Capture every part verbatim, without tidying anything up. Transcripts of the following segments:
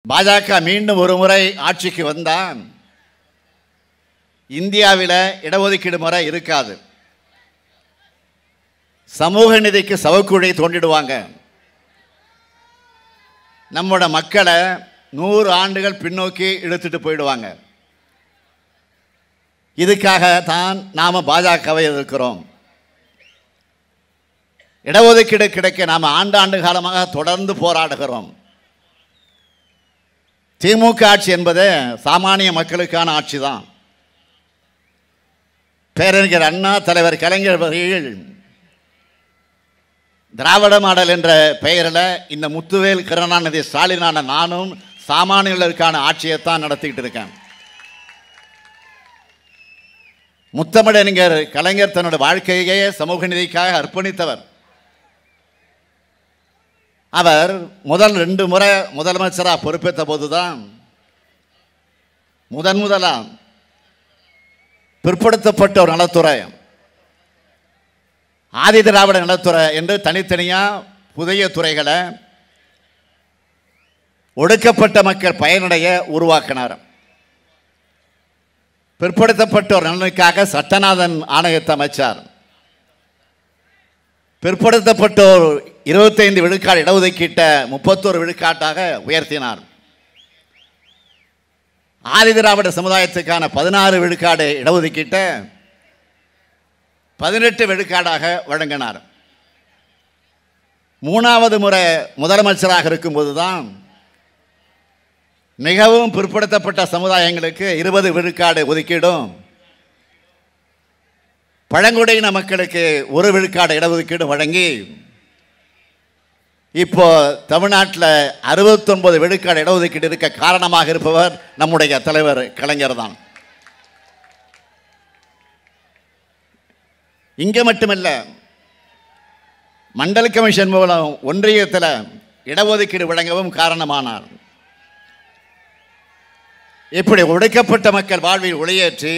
பாஜக மீண்டும் ஒரு முறை ஆட்சிக்கு வந்தால் இந்தியாவில் இடஒதுக்கீடு முறை இருக்காது. சமூக நீதிக்கு சவக்குழி தோண்டிடுவாங்க. நம்மோட மக்களை நூறு ஆண்டுகள் பின்னோக்கி இழுத்துட்டு போயிடுவாங்க. இதுக்காக தான் நாம் பாஜகவை எதிர்க்கிறோம். இடஒதுக்கீடு கிடைக்க நாம் ஆண்டாண்டு காலமாக தொடர்ந்து போராடுகிறோம். திமுக ஆட்சி என்பது சாமானிய மக்களுக்கான ஆட்சி தான். பேரறிஞர் அண்ணா, தலைவர் கலைஞர் அவர்கள் திராவிட மாடல் என்ற பெயரில் இந்த முத்துவேல் கருணாநிதி ஸ்டாலினான நானும் சாமானியர்களுக்கான ஆட்சியைத்தான் நடத்திக்கிட்டு இருக்கேன். முத்தமிழறிஞர் கலைஞர் தன்னுடைய வாழ்க்கையே சமூக நீதிக்காக அர்ப்பணித்தவர். அவர் முதல் ரெண்டு முறை முதலமைச்சராக பொறுப்பேற்ற போதுதான் முதன் முதலாம் பிற்படுத்தப்பட்ட ஒரு நலத்துறை, ஆதி திராவிட நலத்துறை என்று தனித்தனியாக புதிய துறைகளை ஒடுக்கப்பட்ட மக்கள் பயனடைய உருவாக்கினார். பிற்படுத்தப்பட்டோர் நலனுக்காக சட்டநாதன் ஆணையத்தை அமைச்சார். பிற்படுத்தப்பட்டோர் இருபத்தைந்து விழுக்காடு இடஒதுக்கீட்டை முப்பத்தோரு விழுக்காட்டாக உயர்த்தினார். ஆதி திராவிட சமுதாயத்துக்கான பதினாறு விழுக்காடு இடஒதுக்கீட்டை பதினெட்டு விழுக்காடாக வழங்கினார். மூணாவது முறை முதலமைச்சராக இருக்கும்போது தான் மிகவும் பிற்படுத்தப்பட்ட சமுதாயங்களுக்கு இருபது விழுக்காடு ஒதுக்கீடும், பழங்குடியின மக்களுக்கு ஒரு விழுக்காடு இடஒதுக்கீடு வழங்கி இப்போ தமிழ்நாட்டில் அறுபத்தொன்பது விழுக்காடு இடஒதுக்கீடு இருக்க காரணமாக இருப்பவர் நம்முடைய தலைவர் கலைஞர் தான். இங்கே மட்டுமல்ல, மண்டல் கமிஷன் மூலம் ஒன்றியத்தில் இடஒதுக்கீடு வழங்கவும் காரணமானார். இப்படி ஒடுக்கப்பட்ட மக்கள் வாழ்வில் ஒளியேற்றி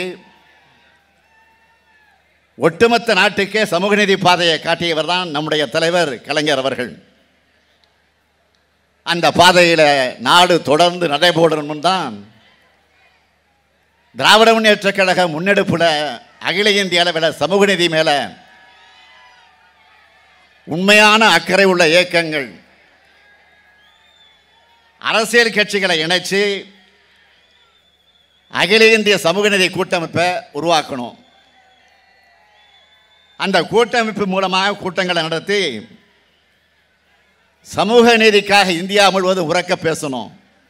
ஒட்டுமொத்த நாட்டுக்கே சமூக நீதி பாதையை காட்டியவர் தான் நம்முடைய தலைவர் கலைஞர் அவர்கள். அந்த பாதையில் நாடு தொடர்ந்து நடைபோடணும் தான் திராவிட முன்னேற்றக் கழக முன்னெடுப்பில் அகில இந்திய அளவில் சமூக நீதி மேலே உண்மையான அக்கறை உள்ள இயக்கங்கள், அரசியல் கட்சிகளை இணைச்சு அகில இந்திய சமூக நீதி கூட்டமைப்பை உருவாக்கணும். அந்த கூட்டமைப்பு மூலமாக கூட்டங்களை நடத்தி சமூக நீதிக்காக இந்தியா முழுவதும் உரக்க பேசணும்.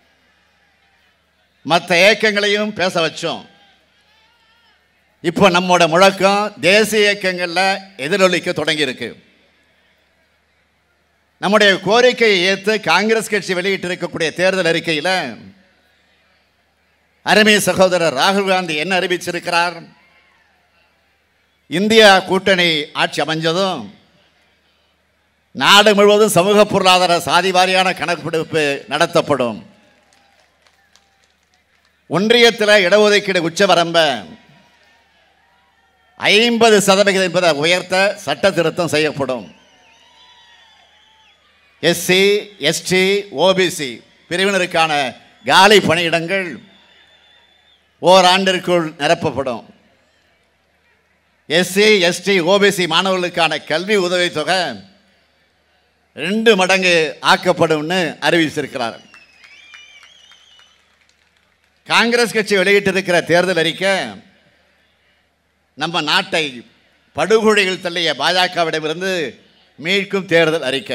மற்ற இயக்கங்களையும் பேச வச்சோம். இப்போ நம்மோட முழக்கம் தேசிய இயக்கங்களில் எதிரொலிக்க தொடங்கியிருக்கு. நம்முடைய கோரிக்கையை ஏற்று காங்கிரஸ் கட்சி வெளியிட்டிருக்கக்கூடிய தேர்தல் அறிக்கையில் அருமை சகோதரர் ராகுல் காந்தி என்ன அறிவிச்சிருக்கிறார்? இந்தியா கூட்டணி ஆட்சி அமைஞ்சதும் நாடு முழுவதும் சமூக பொருளாதார சாதி வாரியான கணக்கெடுப்பு நடத்தப்படும். ஒன்றியத்தில் இடஒதுக்கீடு உச்சவரம்பை ஐம்பது சதவிகிதம் என்பதை உயர்த்த சட்ட திருத்தம் செய்யப்படும். எஸ்சி, எஸ்டி, ஓபிசி பிரிவினருக்கான காலி பணியிடங்கள் ஓராண்டிற்குள் நிரப்பப்படும். எஸ்சி, எஸ்டி, ஓபிசி மாணவர்களுக்கான கல்வி உதவித்தொகை ரெண்டு மடங்கு ஆக்கப்படும்னு அறிவிச்சிருக்கிறார். காங்கிரஸ் கட்சி வெளியிட்டிருக்கிற தேர்தல் அறிக்கை நம்ம நாட்டை படுகொலையில் தள்ளிய பாஜகவிடமிருந்து மீட்கும் தேர்தல் அறிக்கை.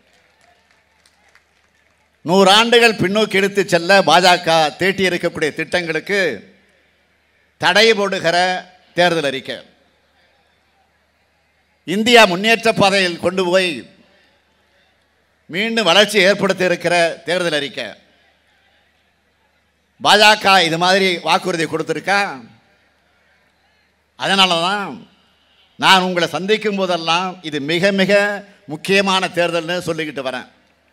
நூறாண்டுகள் பின்னோக்கி எடுத்து செல்ல பாஜக தீட்டி இருக்கக்கூடிய திட்டங்களுக்கு தடை போடுகிற தேர்தல் அறிக்கை. இந்தியா முன்னேற்ற பாதையில் கொண்டு போய் மீண்டும் வளர்ச்சி ஏற்படுத்தி இருக்கிற தேர்தல் அறிக்கை. பாஜக இது மாதிரி வாக்குறுதி கொடுத்துருக்கா. அதனால தான் நான் உங்களை சந்திக்கும் போதெல்லாம் இது மிக மிக முக்கியமான தேர்தல்னு சொல்லிக்கிட்டு வரேன்.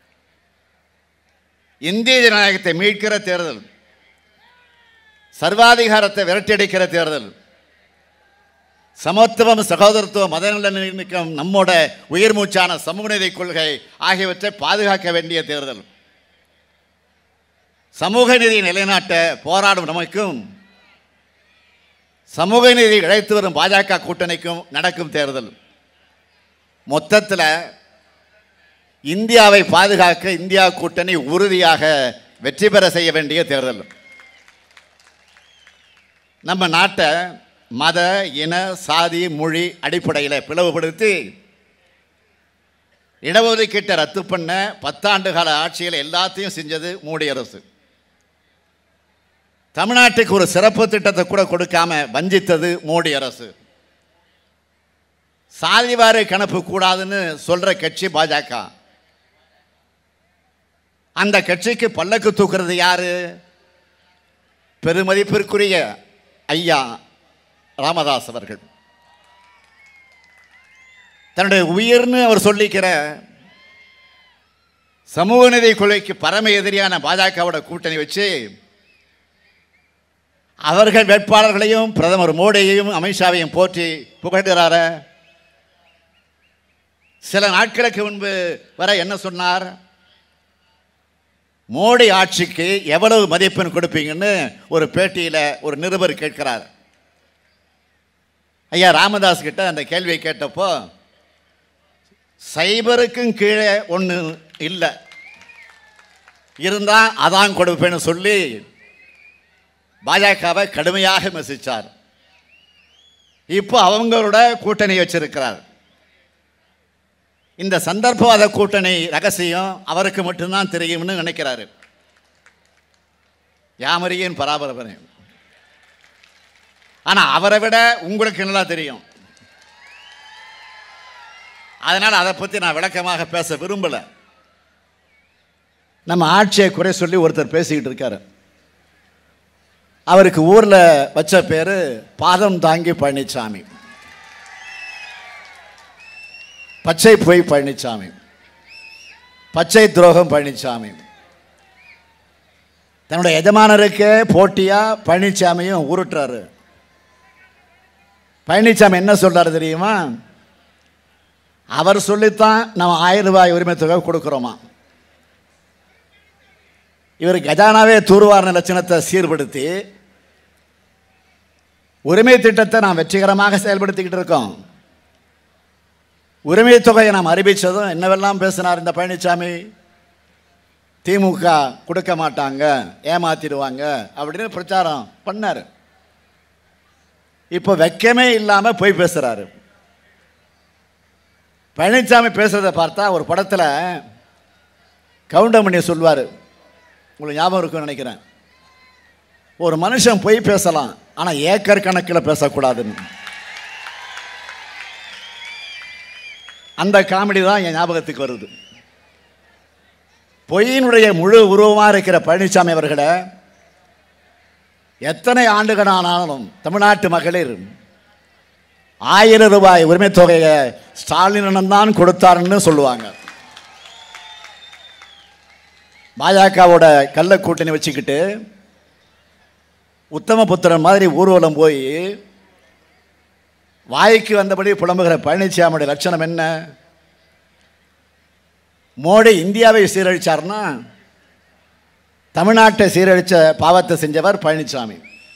இந்திய ஜனநாயகத்தை மீட்கிற தேர்தல், சர்வாதிகாரத்தை விரட்டியடிக்கிற தேர்தல், சமத்துவம், சகோதரத்துவம், மதநலனிக்கம், நம்மோட உயிர் மூச்சான சமூக நீதி கொள்கை ஆகியவற்றை பாதுகாக்க வேண்டிய தேர்தல். சமூக நீதியை நிலைநாட்ட போராடும் நமக்கும் சமூக நீதி இழைத்து வரும் பாஜக கூட்டணிக்கும் நடக்கும் தேர்தல் மொத்தத்தில் இந்தியாவை பாதுகாக்க இந்தியா கூட்டணி உறுதியாக வெற்றி பெற செய்ய வேண்டிய தேர்தல். நம்ம நாட்டை மத இன சாதி மொழி அடிப்படையில் பிளவுபடுத்தி இடஒதுக்கீட்டை ரத்து பண்ண பத்தாண்டு கால ஆட்சியில் எல்லாத்தையும் செஞ்சது மோடி அரசு. தமிழ்நாட்டுக்கு ஒரு சிறப்பு திட்டத்தை கூட கொடுக்காம வஞ்சித்தது மோடி அரசு. சாதிவாரி கணப்பு கூடாதுன்னு சொல்ற கட்சி பாஜக. அந்த கட்சிக்கு பல்லக்கு தூக்குறது யாரு? பெருமதிப்பிற்குரிய ஐயா ராமதாஸ் அவர்கள். தன்னுடைய உயிர்னு அவர் சொல்லிக்கிற சமூக நீதி கொள்கைக்கு பரம எதிரியான பாஜகவோட கூட்டணி வச்சு அவர்கள் வேட்பாளர்களையும் பிரதமர் மோடியையும் அமித்ஷாவையும் போற்றி புகழ்கிறார. சில நாட்களுக்கு முன்பு வர என்ன சொன்னார்? மோடி ஆட்சிக்கு எவ்வளவு மதிப்பெண் கொடுப்பீங்கன்னு ஒரு பேட்டியில் ஒரு நிருபர் கேட்கிறார். ஐயா ராமதாஸ் கிட்ட அந்த கேள்வியை கேட்டப்போ சைபருக்கும் கீழே ஒன்று இல்லை, இருந்தால் அதான் கொடுப்பேன்னு சொல்லி பாஜகவை கடுமையாக விமர்சித்தார். இப்போ அவங்களோட கூட்டணி வச்சிருக்கிறார். இந்த சந்தர்ப்பவாத கூட்டணி ரகசியம் அவருக்கு மட்டும்தான் தெரியும்னு நினைக்கிறாரு. யாமரியின் பராபரப்பனை. ஆனால் அவரை விட உங்களுக்கு நல்லா தெரியும். அதனால் அதை பற்றி நான் விளக்கமாக பேச விரும்பலை. நம்ம ஆட்சியை குறை சொல்லி ஒருத்தர் பேசிக்கிட்டு இருக்காரு. அவருக்கு ஊரில் வச்ச பேர் பாதம் தாங்கி பழனிசாமி, பச்சை பொய் பழனிசாமி, பச்சை துரோகம் பழனிசாமி. தன்னுடைய எஜமானருக்கு போட்டியாக பழனிசாமியும் உருட்டுறாரு. பழனிசாமி என்ன சொல்றாரு தெரியுமா? அவர் சொல்லித்தான் நம்ம ஆயிரம் ரூபாய் உரிமை தொகை கொடுக்குறோமா. இவர் கஜானாவே தூர்வாரண லட்சணத்தை சீர்படுத்தி உரிமை திட்டத்தை நாம் வெற்றிகரமாக செயல்படுத்திக்கிட்டு இருக்கோம். உரிமை தொகையை நாம் அறிவித்ததும் என்னவெல்லாம் பேசினார் இந்த பழனிசாமி? திமுக கொடுக்க மாட்டாங்க, ஏமாத்திடுவாங்க அப்படின்னு பிரச்சாரம் பண்ணார். இப்போ வெக்கமே இல்லாமல் போய் பேசுகிறாரு. பழனிசாமி பேசுகிறத பார்த்தா ஒரு படத்தில் கவுண்டமணி சொல்வார், உங்களுக்கு ஞாபகம் இருக்குன்னு நினைக்கிறேன், ஒரு மனுஷன் பொய் பேசலாம் ஆனால் ஏக்கர் கணக்கில் பேசக்கூடாதுன்னு. அந்த காமெடி தான் என் ஞாபகத்துக்கு வருது. பொய்யினுடைய முழு உருவமாக இருக்கிற பழனிசாமி அவர்களை எத்தனை ஆண்டுகளானாலும் தமிழ்நாட்டு மகளிர் ஆயிரம் ரூபாய் உரிமை தொகையை ஸ்டாலினிடம் தான் கொடுத்தாருன்னு சொல்லுவாங்க. பாஜகவோட கள்ள கூட்டணி வச்சுக்கிட்டு உத்தமபுத்திரன் மாதிரி ஊர்வலம் போய் வாய்க்கு வந்தபடி புலம்புகிற பழனிசாமியுடைய லட்சணம் என்ன? மோடி இந்தியாவை சீரழிச்சார்னா தமிழ்நாட்டை சீரழித்த பாவத்தை செஞ்சவர் பழனிசாமி.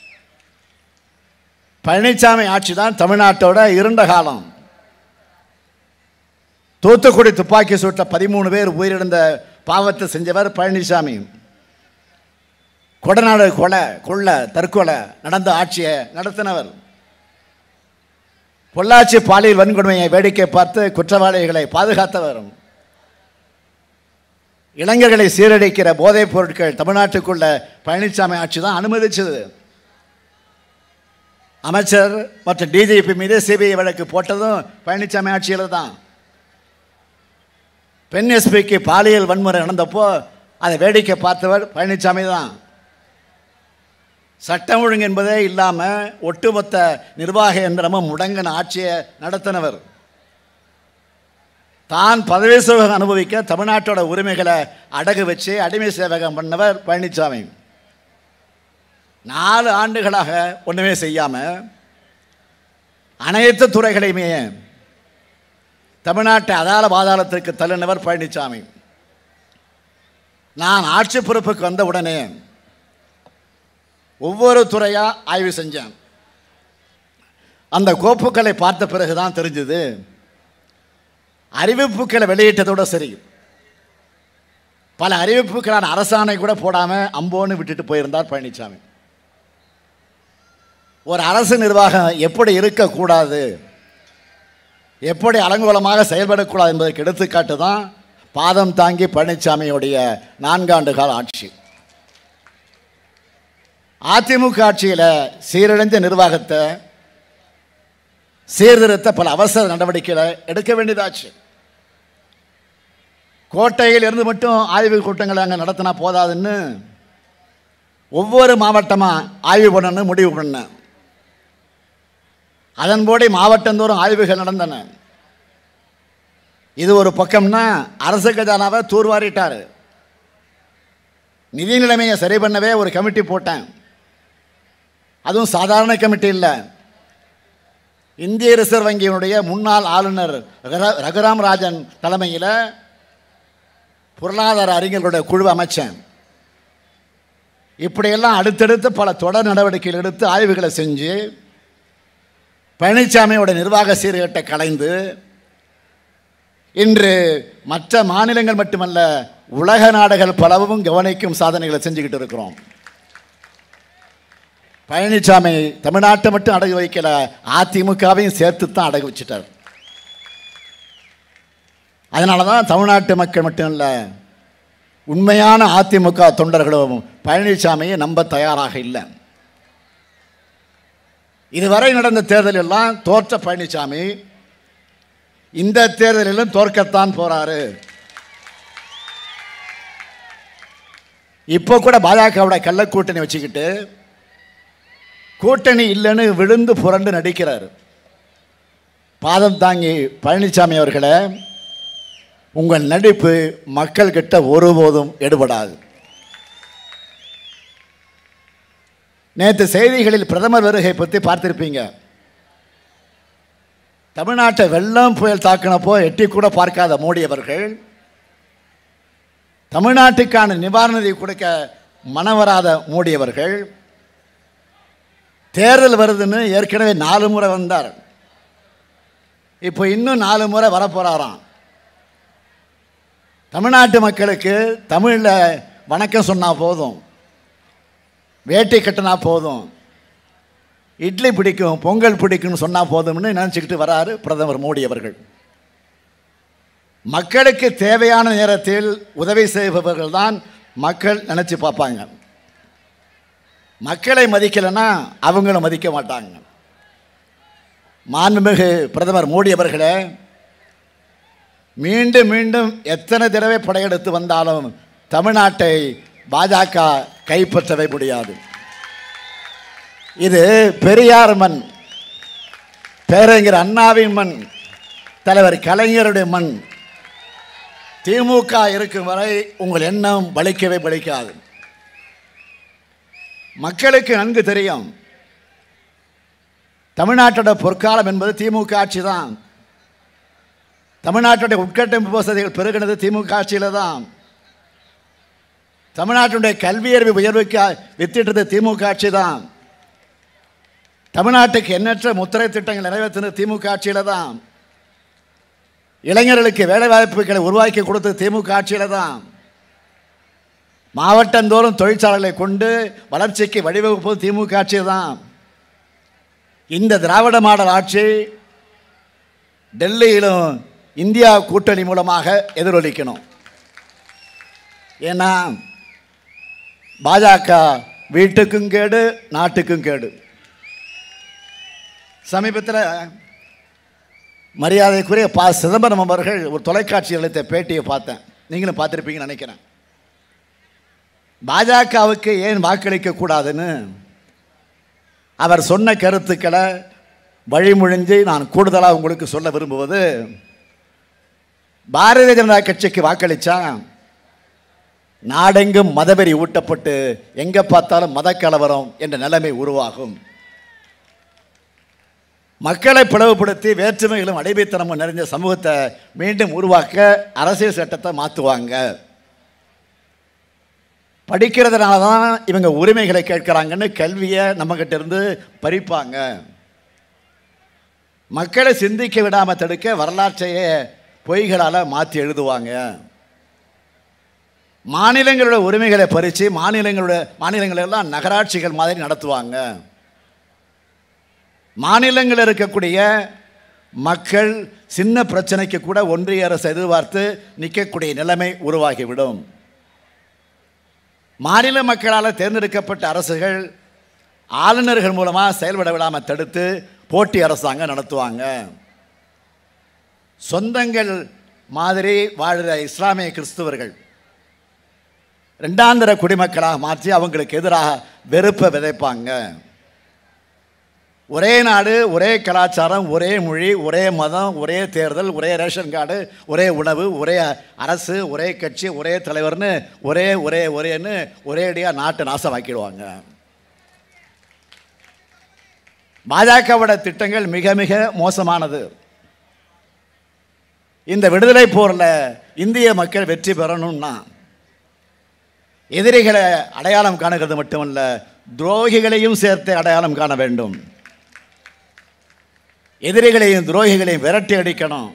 பழனிசாமி ஆட்சி தான் தமிழ்நாட்டோட இருண்ட காலம். தூத்துக்குடி துப்பாக்கி சூட்ட பதிமூணு பேர் உயிரிழந்த பாவத்தை செஞ்சவர் பழனிசாமி. கொடநாடு கொலை கொள்ளை தற்கொலை நடந்த ஆட்சியை நடத்தினவர். பொள்ளாச்சி பாலியல் வன்கொடுமையை வேடிக்கை பார்த்து குற்றவாளிகளை பாதுகாத்தவர். இளைஞர்களை சீரழிக்கிற போதைப் பொருட்கள் தமிழ்நாட்டுக்குள்ள பழனிசாமி ஆட்சி தான் அனுமதிச்சது. அமைச்சர் மற்றும் டிஜிபி மீது சிபிஐ வழக்கு போட்டதும் பழனிசாமி ஆட்சியில் தான். பெண் எஸ்பிக்கு பாலியல் வன்முறை நடந்தப்போ அதை வேடிக்கை பார்த்தவர் பழனிசாமி தான். சட்டம் ஒழுங்கு என்பதே இல்லாமல் ஒட்டுமொத்த நிர்வாக எந்திரமும் முடங்கின ஆட்சியை நடத்தினவர். தான் பதவி சுகம் அனுபவிக்க தமிழ்நாட்டோட உரிமைகளை அடகு வச்சு அடிமை சேவகம் பண்ணவர் பழனிசாமி. நாலு ஆண்டுகளாக ஒன்றுமே செய்யாமல் அனைத்து துறைகளையுமே தமிழ்நாட்டை அதால பாதாளத்திற்கு தள்ளினவர் பழனிசாமி. நான் ஆட்சி பொறுப்புக்கு வந்த உடனே ஒவ்வொரு துறையாக ஆய்வு செஞ்சேன். அந்த கோப்புக்களை பார்த்த பிறகு தான் தெரிஞ்சுது, அறிவிப்புகளை வெளியிட்டதோடு சரி, பல அறிவிப்புகளான அரசாணை கூட போடாமல் அம்போன்னு விட்டுட்டு போயிருந்தார் பழனிசாமி. ஒரு அரசு நிர்வாகம் எப்படி இருக்கக்கூடாது, எப்படி அலங்கோலமாக செயல்படக்கூடாது என்பதற்கு எடுத்துக்காட்டு தான் பாதம் தாங்கி பழனிசாமியுடைய நான்காண்டு கால ஆட்சி. அதிமுக ஆட்சியில் சீரழிந்த நிர்வாகத்தை சீர்திருத்த பல அவசர நடவடிக்கைகளை எடுக்க வேண்டியதாச்சு. கோட்டையில் இருந்து மட்டும் ஆய்வு கூட்டங்களை அங்கே நடத்தினா போதாதுன்னு ஒவ்வொரு மாவட்டமாக ஆய்வு பண்ணணும்னு முடிவு பண்ணேன். அதன்படி மாவட்டந்தோறும் ஆய்வுகள் நடந்தன. இது ஒரு பக்கம்னா அரசு கஜானாவை தூர்வாரிட்டார். நிதி நிலைமையை சரி பண்ணவே ஒரு கமிட்டி போட்டேன். அதுவும் சாதாரண கமிட்டி இல்லை. இந்திய ரிசர்வ் வங்கியினுடைய முன்னாள் ஆளுநர் ரகுராம் ராஜன் தலைமையில் பொருளாதார அறிஞர்களுடைய குழு அமைச்சேன். இப்படியெல்லாம் அடுத்தடுத்து பல தொடர் நடவடிக்கைகள் எடுத்து ஆய்வுகளை செஞ்சு பழனிசாமியோட நிர்வாக சீர்கேட்டை கலைந்து இன்று மற்ற மாநிலங்கள் மட்டுமல்ல உலக நாடுகள் பலவும் கவனிக்கும் சாதனைகளை செஞ்சுக்கிட்டு இருக்கிறோம். பழனிசாமி தமிழ்நாட்டை மட்டும் அடகு வைக்கல, அதிமுகவையும் சேர்த்து தான் அடகு வச்சுட்டார். அதனால தான் தமிழ்நாட்டு மக்கள் மட்டும் இல்லை, உண்மையான அதிமுக தொண்டர்களும் பழனிசாமியை நம்ப தயாராக இல்லை. இதுவரை நடந்த தேர்தலெல்லாம் தோற்ற பழனிசாமி இந்த தேர்தலிலும் தோற்கத்தான் போறாரு. இப்போ கூட பாஜகவோட கள்ள கூட்டணி வச்சுக்கிட்டு கூட்டணி இல்லைன்னு விழுந்து புரண்டு நடிக்கிறார். பாதம் தாங்கி பழனிசாமி அவர்களே, உங்கள் நடிப்பு மக்கள் கிட்ட ஒருபோதும் எடுபடாது. நேற்று செய்திகளில் பிரதமர் வருகை பற்றி பார்த்திருப்பீங்க. தமிழ்நாட்டை வெள்ளம் புயல் தாக்கினப்போ எட்டி கூட பார்க்காத மோடி அவர்கள் தமிழ்நாட்டுக்கான நிவாரண நிதி கொடுக்க மனவராத மோடி அவர்கள் தேர்தல் வருதுன்னு ஏற்கனவே நாலு முறை வந்தார். இப்போ இன்னும் நாலு முறை வரப்போறாராம். தமிழ்நாட்டு மக்களுக்கு தமிழில் வணக்கம் சொன்னால் போதும், வேட்டி கட்டினா போதும், இட்லி பிடிக்கும், பொங்கல் பிடிக்கும்னு சொன்னால் போதும்னு நினச்சிக்கிட்டு வராரு பிரதமர் மோடி அவர்கள். மக்களுக்கு தேவையான நேரத்தில் உதவி செய்பவர்கள் தான் மக்கள் நினச்சி பார்ப்பாங்க. மக்களை மதிக்கலைன்னா அவங்கள மதிக்க மாட்டாங்க. மாண்புமிகு பிரதமர் மோடி அவர்களே, மீண்டும் மீண்டும் எத்தனை தடவை படையெடுத்து வந்தாலும் தமிழ்நாட்டை பாஜக கைப்பற்றவே முடியாது. இது பெரியார் மண், பேரறிஞர் அண்ணாவின் மண், தலைவர் கலைஞருடைய மண். திமுக இருக்கும் வரை உங்கள் எண்ணம் பலிக்கவே பலிக்காது. மக்களுக்கு நன்கு தெரியும், தமிழ்நாட்டோட பொற்காலம் என்பது திமுக ஆட்சி தான். தமிழ்நாட்டுடைய உட்கட்டமைப்பு வசதிகள் பெருகினது திமுக ஆட்சியில் தான். தமிழ்நாட்டுடைய கல்வியறிவு உயர்வுக்கு வித்திட்டது திமுக ஆட்சி தான். தமிழ்நாட்டுக்கு எண்ணற்ற முத்திரை திட்டங்கள் நிறைவேற்றினது திமுக ஆட்சியில் தான். இளைஞர்களுக்கு வேலைவாய்ப்புகளை உருவாக்கி கொடுத்தது திமுக ஆட்சியில் தான். மாவட்டந்தோறும் தொழிற்சாலைகளை கொண்டு வளர்ச்சிக்கு வழிவகுப்பது திமுக ஆட்சி தான். இந்த திராவிட மாடல் ஆட்சி டெல்லியிலும் இந்தியா கூட்டணி மூலமாக எதிரொலிக்கணும். ஏன்னா பாஜக வீட்டுக்கும் கேடு, நாட்டுக்கும் கேடு. சமீபத்தில் மரியாதைக்குரிய ப சிதம்பரம் அவர்கள் ஒரு தொலைக்காட்சி அளித்த பேட்டியை பார்த்தேன், நீங்களும் பார்த்துருப்பீங்கன்னு நினைக்கிறேன். பாஜகவுக்கு ஏன் வாக்களிக்க கூடாதுன்னு அவர் சொன்ன கருத்துக்களை வழிமொழிஞ்சு நான் கூடுதலாக உங்களுக்கு சொல்ல விரும்புவது, பாரதிய ஜனதா கட்சிக்கு வாக்களித்தா நாடெங்கும் மதவெறி ஊட்டப்பட்டு எங்கே பார்த்தாலும் மத கலவரம் என்ற நிலைமை உருவாகும். மக்களை பிளவுபடுத்தி வேற்றுமைகளும் அடைமைத்தனமும் நிறைந்த சமூகத்தை மீண்டும் உருவாக்க அரசியல் சட்டத்தை மாற்றுவாங்க. படிக்கிறதுனால தான் இவங்க உரிமைகளை கேட்குறாங்கன்னு கல்வியை நம்மக்கிட்ட இருந்து பறிப்பாங்க. மக்களை சிந்திக்க விடாமல் தடுக்க வரலாற்றையே பொய்களால் மாற்றி எழுதுவாங்க. மாநிலங்களோட உரிமைகளை பறித்து மாநிலங்களோட மாநிலங்களெல்லாம் நகராட்சிகள் மாதிரி நடத்துவாங்க. மாநிலங்களில் இருக்கக்கூடிய மக்கள் சின்ன பிரச்சனைக்கு கூட ஒன்றிய அரசு எதிர்பார்த்து நிற்கக்கூடிய நிலைமை உருவாகிவிடும். மாநில மக்களால் தேர்ந்தெடுக்கப்பட்ட அரசுகள் ஆளுநர்கள் மூலமாக செயல்பட விடாமல் தடுத்து போட்டி அரசாங்கம் நடத்துவாங்க. சொந்தங்கள் மாதிரி வாழ்கிற இஸ்லாமிய கிறிஸ்துவர்கள் ரெண்டாந்திர குடிமக்களாக மாற்றி அவங்களுக்கு எதிராக வெறுப்பை விதைப்பாங்க. ஒரே நாடு, ஒரே கலாச்சாரம், ஒரே மொழி, ஒரே மதம், ஒரே தேர்தல், ஒரே ரேஷன் கார்டு, ஒரே உணவு, ஒரே அரசு, ஒரே கட்சி, ஒரே தலைவர்னு ஒரே ஒரே ஒரேன்னு ஒரேடியாக நாட்டை நாசமாக்கிடுவாங்க. பாஜகவோட திட்டங்கள் மிக மிக மோசமானது. இந்த விடுதலை போரில் இந்திய மக்கள் வெற்றி பெறணும்னா எதிரிகளை அடையாளம் காணுகிறது மட்டுமல்ல, துரோகிகளையும் சேர்த்து அடையாளம் காண வேண்டும். எதிரிகளையும் துரோகிகளையும் விரட்டி அடிக்கணும்.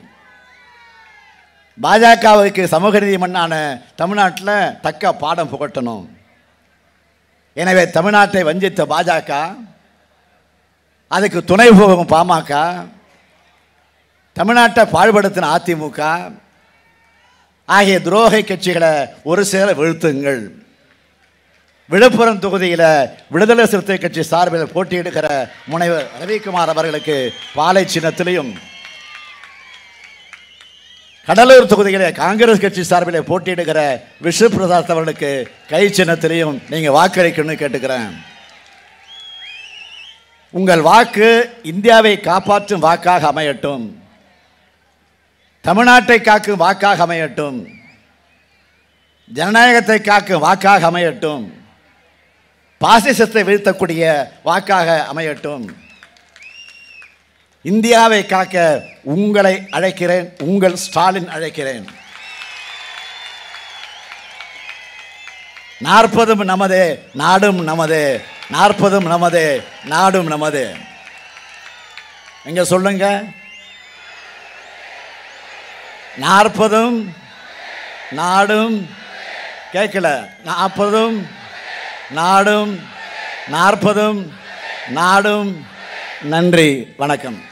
பாஜகவுக்கு சமூக நீதி மண்ணான தமிழ்நாட்டில் தக்க பாடம் புகட்டணும். எனவே தமிழ்நாட்டை வஞ்சித்த பாஜக, அதுக்கு துணை போகும் பாமக, தமிழ்நாட்டை பாழ்படுத்தின அதிமுக ஆகிய துரோக கட்சிகளை ஒரு சேர வீழ்த்துங்கள். விழுப்புரம் தொகுதியில் விடுதலை சிறுத்தை கட்சி சார்பில் போட்டியிடுகிற முனைவர் ரவிக்குமார் அவர்களுக்கு பாலை சின்னத்திலையும், கடலூர் தொகுதியில் காங்கிரஸ் கட்சி சார்பில் போட்டியிடுகிற விஷ்ணு பிரசாத் அவர்களுக்கு கை சின்னத்திலையும் நீங்கள் வாக்களிக்கணும்னு கேட்டுக்கிறேன். உங்கள் வாக்கு இந்தியாவை காப்பாற்றும் வாக்காக அமையட்டும், தமிழ்நாட்டை காக்கும் வாக்காக அமையட்டும், ஜனநாயகத்தை காக்கும் வாக்காக அமையட்டும், பாசிசத்தை வீழ்த்தக்கூடிய வாக்காக அமையட்டும். இந்தியாவை காக்க உங்களை அழைக்கிறேன், உங்கள் ஸ்டாலின் அழைக்கிறேன். நாற்பதும் நமதே நாடும் நமதே, நாற்பதும் நமதே நாடும் நமதே. எங்க சொல்லுங்க, நாற்பதும் நாடும் கேட்கல, நாற்பதும் நாடும் நாற்பதும் நாடும். நன்றி, வணக்கம்.